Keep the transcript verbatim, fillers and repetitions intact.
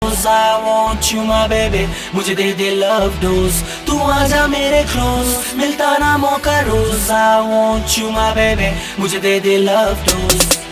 I want you my baby, मुझे दे दे love dose, तू आजा मेरे close, मिलता ना मौका रोज। I want you my baby, मुझे दे दे love dose।